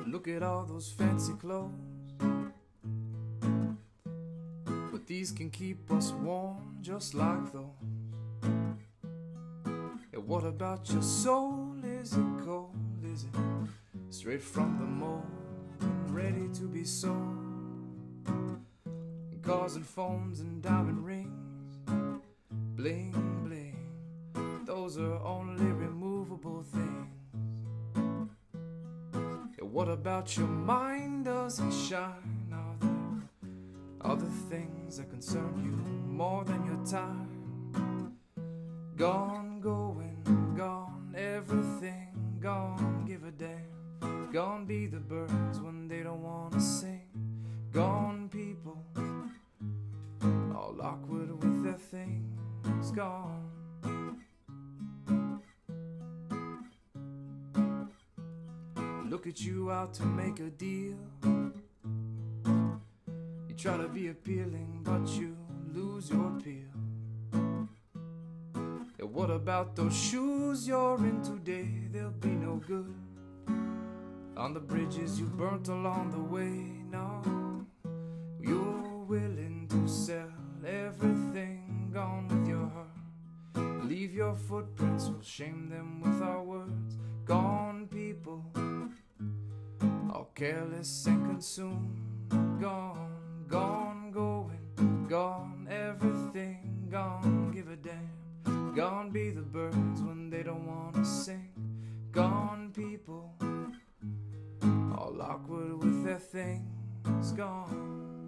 Look at all those fancy clothes, but these can keep us warm just like those. Yeah, what about your soul? Is it cold? Is it straight from the mold and ready to be sold? Cars and phones and diamond rings, bling bling, those are only removable things. Yeah, what about your mind? Does it shine? Are there other things that concern you more than your time? Gone, going, gone, everything gone, give a damn. Gone be the birds when they don't wanna sing. Gone people, all awkward with their things. Gone. Look at you out to make a deal. You try to be appealing, but you lose your appeal. Yeah, what about those shoes you're in today? They'll be no good on the bridges you burnt along the way. No, you're willing to sell everything, gone with your heart. Leave your footprints, we'll shame them with our words. Gone people, all careless and consumed. Gone, gone, going, gone, everything gone, give a damn. Gone be the birds when they don't wanna sing. Gone people, all awkward with their things. Gone.